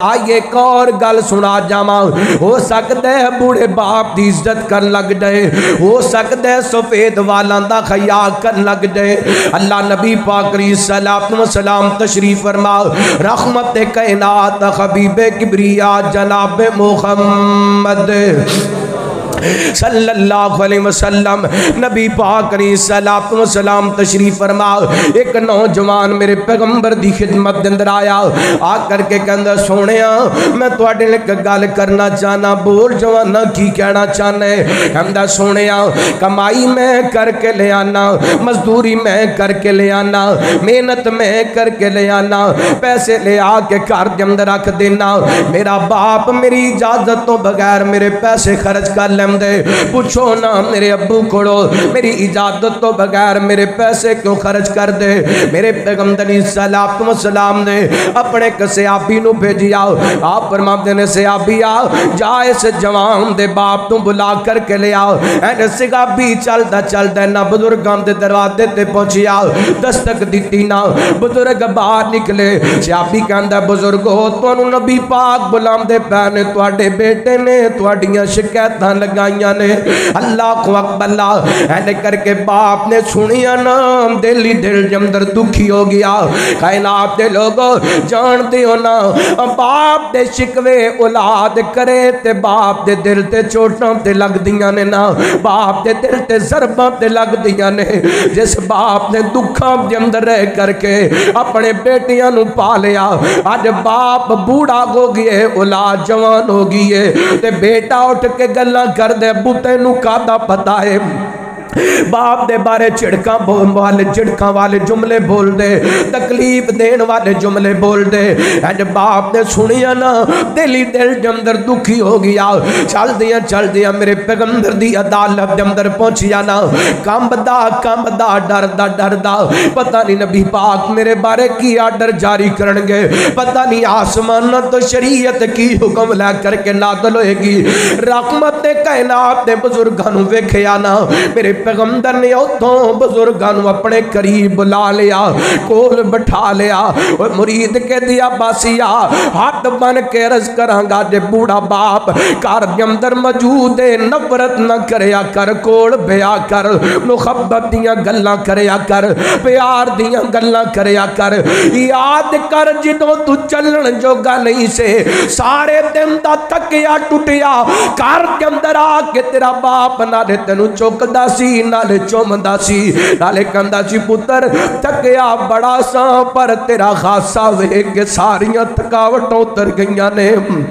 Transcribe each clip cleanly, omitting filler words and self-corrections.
आइए एक और गल सुना जावा। हो सकता है बूढ़े बाप की इज्जत कर लग जाए, हो सकता है सफेद वालों का खया कर लग जाए। अल्लाह नबी पाक सलाम तशरीफ फरमाओ, रहमत कायनात हबीबे किबरिया जनाब मुहम्मद सल्लल्लाहु अलैहि वसल्लम नबी पाक सलाम तशरीफ फरमाओ। एक नौजवान मेरे पैगंबर की खिदमत के अंदर आया, आ करके कहंदा सोहणिया मैं तुहाडे नाल एक गल करना चाहना। बोल जवाना की कहना चाहना है? कहंदा सोहणिया कमाई मैं करके ले आना, मजदूरी मैं करके ले आना, मेहनत मैं करके ले आना, पैसे ले आके घर के अंदर रख देना। मेरा बाप मेरी इजाजत तो बगैर मेरे पैसे खर्च कर ले दे। पूछो ना मेरे अब्बू को मेरी इजाजत तो बगैर मेरे पैसे क्यों खर्च कर दे। मेरे पैगंबर सलाम ने अपने सयाबी नूं भेजिया, आप फरमाते ने सयाबिया जा इस जवान दे बाप तू बुला करके ले आओ। एंड सयाबी चलदा चलदा ना बुजुर्गों के दरवाजे ते पहुंचिया, दस्तक दी ना बुजुर्ग बाहर निकले। सयाबी कहंदा बुजुर्गो तुहानू नबी पाक बुलांदे पै ने, तुहाडे बेटे ने तुहाडियां शिकायतां लगा ने। अल्लाह को अकबर ऐसे करके बाप ने सुनिया ना, दिल ही दिल के अंदर दुखी हो गया। कायनात के लोगों जानते हो ना, बाप दे शिकवे औलाद करे ते बाप दे दिल ते चोटां ते लगदियां ने ना, बाप दे दिल ते ज़रबां ते लगदियां ने। जिस बाप ने दुखों के अंदर रह करके अपने बेटियां नूं पालिया, अज बाप बूढ़ा हो गया, औलाद जवान हो गई है, ते बेटा उठ के गल्लां कर दे अब्बू तेनू कादा पता है। बाप दे बारे झिड़का वाले जुमले बोल दे, तकलीफ देन वाले जुमले बोल दे। अज बाप ने सुनिया ना, दिल ही दिल के अंदर दुखी हो गया। चल दिया मेरे पैगंबर दी अदालत के अंदर पहुंचिया ना, कंबदा डरदा पता नहीं नबी पाक मेरे बारे की आर्डर जारी करनगे, पता नहीं आसमान तो शरीयत की हुक्म लै करके नादल होएगी। रहमत कायनात ने बुजुर्गों नूं वेखिया ना, मेरे पैगंबर ने उतों बुजुर्गों अपने करीब बुला लिया, कोल बिठा लिया। और मुरीद के दिया बासिया हाथ बन के अर्ज करांगा, जे बूढ़ा बाप घर के अंदर मौजूद है, नफरत न करया कर, कोल बिया कर, मुहब्बत दियां गल्लां करया कर, प्यार दियां गल्लां करया कर। याद कर जदों तू चलण जोगा नहीं से, सारे दिन दा थकिया टुटिया घर के अंदर आके तेरा बाप नाले तेनू चुकदा सी, नाले चुमदा सी, नाले कहंदा सी पुत्र थकिया बड़ा सा, पर तेरा खासा वेख के सारियां थकावटां उतर गईयां ने।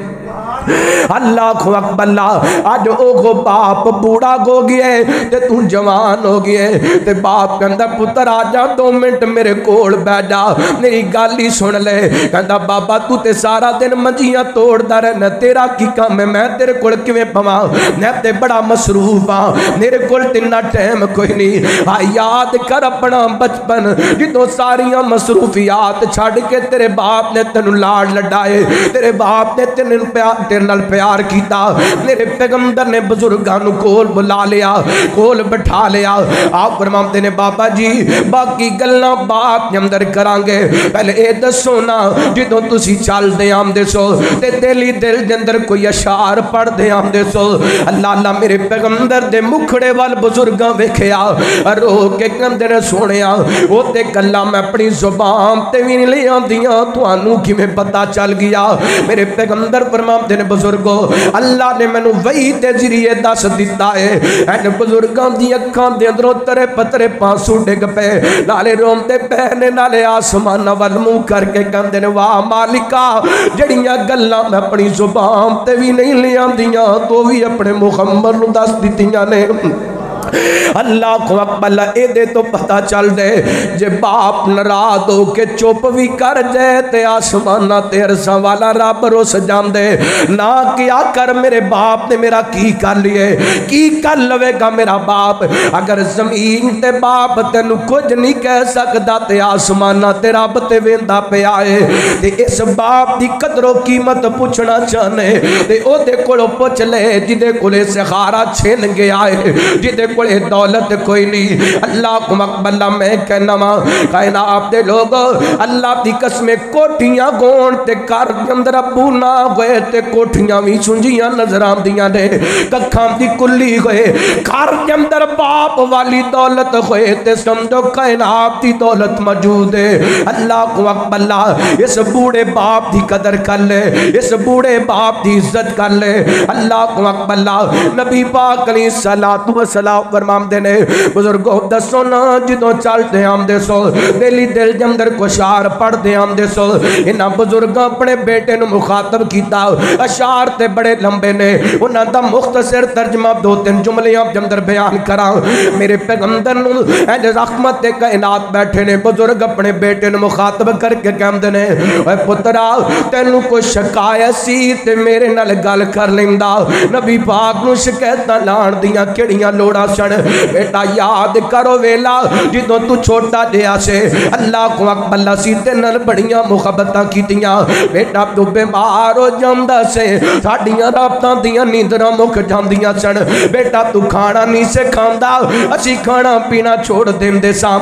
अल्लाह को अकबर अज ओ बाप बूढ़ा हो गया ते तू जवान हो गया, ते बाप कहंदा पुत्र आ जा 2 मिनट मेरे कोल बैठ जा, मेरी गल ही सुन ले। कहंदा बाबा तू ते सारा दिन मंजियां तोड़दा रहना, तेरा की काम है, मैं तेरे कोल किवें पवां, मैं ते बड़ा मसरूफ हाँ, मेरे कोल इन्ना टाइम कोई नहीं। आ याद कर अपना बचपन जदों सारियां मसरूफियात छड़ के तेरे बाप ने तेनू लाड लडाए, तेरे बाप ने तेनू तेरे नाल प्यार किया। मेरे पैगंबर ने बुजुर्गों कोल बुला लिया, कोल बिठा लिया। आप फरमाते ने बाबा जी बाकी गल्लां बाप के अंदर करांगे, पहले ये दसो ना जदों तुसी चलदे आंदे सो ते दिल ही दिल दे अंदर कोई अशार पढ़दे आंदे सो, अल्लाह अल्लाह मेरे पैगंबर दे मुखड़े वाल बुजुर्गां वेखिया, रो के कहंदे ने सोहणिया ओ ते गल्लां मैं अपनी जुबान ते भी नहीं ले आंदियां, तुहानू किवें पता चल गया। मेरे पैगंबर फरमाते ने बुजुर्गो अल्लाह ने मैनू वही के जरिए दस दिता है। एन बुजुर्गों दी अखां दे अंदरों तरे पतरे पांसू डिग पे, नाले रोंदे पे ने, नाले आसमान वल मुंह करके कहंदे ने वाह मालिका जड़ियां गल्लां मैं अपनी जुबान ते भी नहीं ले आंदियां, तो भी अपने मुहम्मद नूं दस दित्तियां ने। अल्लाह को अकबर ए तो पता चल दे जे बाप नाराज हो के चुप भी कर जाए ते आसमाना ते अरसां वाला रब रुस जांदे ना। क्या कर मेरे बाप ने मेरा की कर लिए, की कर लवेगा मेरा बाप। अगर जमीन ते बाप तेनू कुछ नहीं कह सकता ते आसमाना ते रब ते वेंदा पिया है, ते इस बाप की कदरों कीमत पूछना चाहने ते ओदे कोलों पुछ ले जिदे कोले सहारा छिन गया है, जिदे को दौलत कोई नहीं। अल्लाह अकबर मैं कहना वा कायनात दे लोग अल्लाह दी कसम कोठियां गोण ते घर दे अंदर अबू ना होए ते कोठियां भी सुंजियां नजर आंदियां ने, कखां दी कुल्ली होए घर दे अंदर बाप वाली दौलत होए ते समझो कायनात दी दौलत मौजूद है। अल्लाह अकबर इस बूढ़े बाप की कदर कर ले, इस बूढ़े बाप की इज्जत कर ले। अल्लाह अकबर नबी पाक अलैहिस्सलातु वस्सलाम फरमाते ने बुजुर्गो दसो ना जदों चलते आंदे सो दिली दिल के अंदर कुशार पढ़ते आंदे सो इन्हां बुजुर्गां अपने बेटे नूं मुखातब कीता। अशार ते बड़े लंबे ने उन्हां दा मुख्तसर तर्जमा दो तीन जुमलियां के अंदर बयान करा। मेरे पैगंबर नूं इंज रहमत ते कायनात बैठे ने बुजुर्ग अपने बेटे नूं मुखातब करके कहंदे ने ओए पुत्रा तैनू कोई शिकायत सी ते मेरे नाल गल कर लैंदा। नबी पाक नूं शिकायतां लाण दियां किहड़ियां लोड़ां सन। बेटा याद करो वेला जदों तू छोटा जिहा से अल्लाह अकबर सी ते नाल बड़ियां मुहब्बतां कीतियां। बेटा तू बीमार हो जांदा से साडियां रातां दियां नींदरां मुक जांदियां सन। बेटा तू खाना नहीं से खांदा असीं खाना पीना छोड़ देंदे सां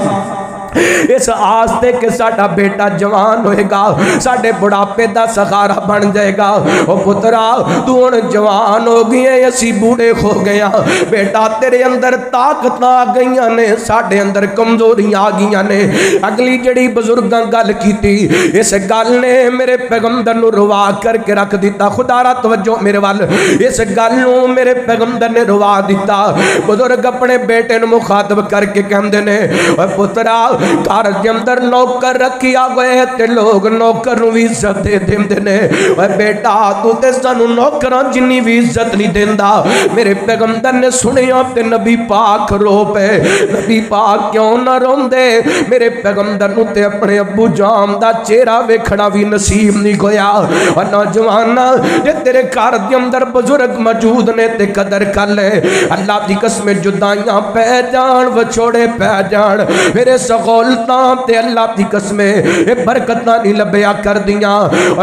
इस आस्ते कि साडा बेटा जवान होएगा साडे बुढ़ापे का सहारा बन जाएगा। ओ पुत्रा तू हुण जवान हो गई है असी बूढ़े हो गए बेटा तेरे अंदर ताकत आ गई ने साडे अंदर कमजोरियां आ गई ने। अगली जड़ी बुजुर्गां गल कीती इस गल ने मेरे पैगंबर नूं रुवा करके रख दिता। खुदारा तवज्जो मेरे वाल इस गल नूं मेरे पैगंबर ने रुवा दिता। बुजुर्ग अपने बेटे नूं मुखातब करके कहंदे ने ओ पुत्रा घर के अंदर नौकर रखिया गए ते लोग नौकर नूं भी इज्जत दे देंदे ने। ओए बेटा तू ते सानू नौकरां जिन्नी भी इज्जत नहीं देंदा। मेरे पैगंबर ने सुनिया ते नबी पाक रो पे। नबी पाक क्यों ना रोंदे मेरे पैगंबर नूं ते अपने अब्बू जान दा चेहरा वेखना भी नसीब नहीं होया। और नौजवान जे तेरे घर के अंदर बुजुर्ग मौजूद ने ते कदर कर ले। अल्लाह दी कसम जुदाइयां पै जान विछोड़े पै जान मेरे सगोलतां ते अल्लाह दी कसम ये बरकतां नहीं लभया कर दियां।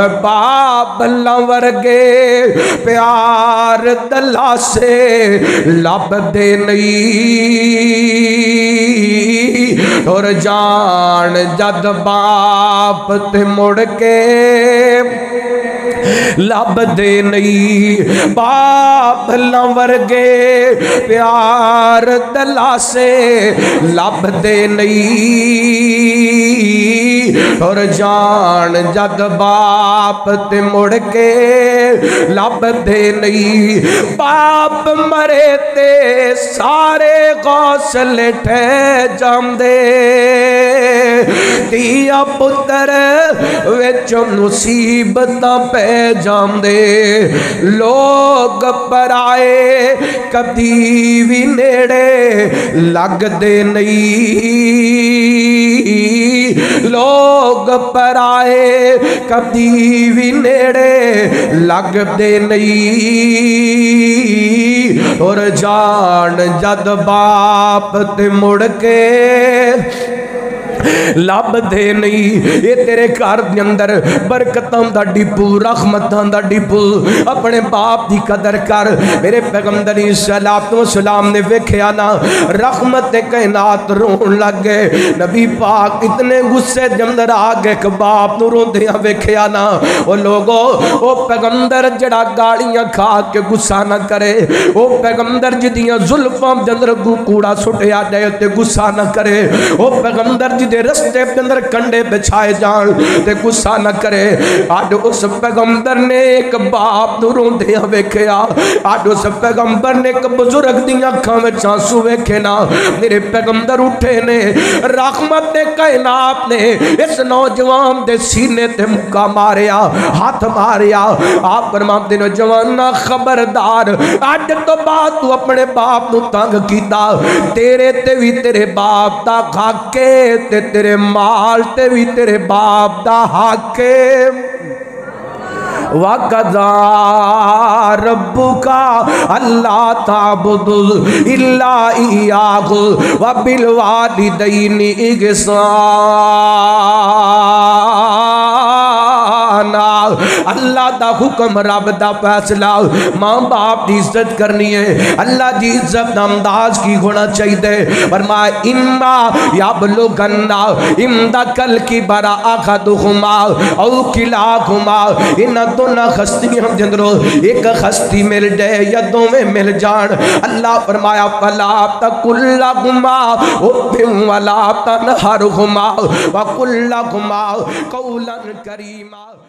बाप अल्लाह वर्गे प्यार दला से लभदे नहीं और जान जद बाप ते मुड़ के लभदे नहीं। बाप वर्गे प्यार दला से लभदे नहीं और जान जद बाप ते मुड़ के लभदे नहीं। बाप मरे ते सारे गौसले ठह जांदे दिया पुत्र विच मुसीबतां पै जांदे। लोग पराए कदी भी नेड़े लगदे नहीं। लोग पराए कदी भी नेड़े लगदे नहीं और जान जद बाप ते मुड़ के लभदे नहीं। ये तेरे घर के अंदर बरकतां दा डिपू रहमतां दा डिपू अपने बाप की कदर कर। मेरे पैगंबर सलातो सलाम ने वेख्या ना रहमत कायनात रोन लग गए। नबी पाक इतने गुस्से के अंदर आ गए कि बाप नूं रोंदियां वेख्या ना। ओ लोगो ओ पैगंबर जड़ा गालियां खा के गुस्सा ना करे। ओ पैगंबर जिदियां जुल्फां दे अंदर कूड़ा सुटिया जाए ते गुस्सा ना करे। ओ पैगंबर दे रस्ते के अंदर कंडे बिछाए जान ते गुस्सा न करे। अज उस पैगंबर ने एक बाप नूं रोंदियां वेख्या। अज उस पैगंबर ने एक बुजुर्ग दी अखां विच आंसू वेखे ना। मेरे पैगंबर उठे ने रहमत दे कायनात ने इस नौजवान दे सीने ते मुक्का मारिया हाथ मारिया। आप फरमाते ने जवाना खबरदार अज तो बाद तू अपने बाप नूं तंग कीता तेरे ते भी तेरे बाप दा खाके ते तेरे माल ते भी तेरे बाप दा हक वक़ज़ा रब्बुका अल्ला ताबुदु इल्ला इय्याहु व बिल वालिदैनि इहसाना। अल्लाह दा हुक्म रब दा फैसला। माँ बाप की इज्जत करनी है, अल्लाह की इज्जत का अंदाज की होना चाहिए। फरमाया इम्मा यबलुगन्ना इंदकल किबरा अहदुहुमा औ किलाहुमा, इन दोनों हस्तियों के अंदरों एक हस्ती मिल जाए या दोवें मिल जान। अल्लाह फरमाया फला तकुल्लहुमा उफ़्फ़िन वला तनहरहुमा वकुल लहुमा कौलन करीमा।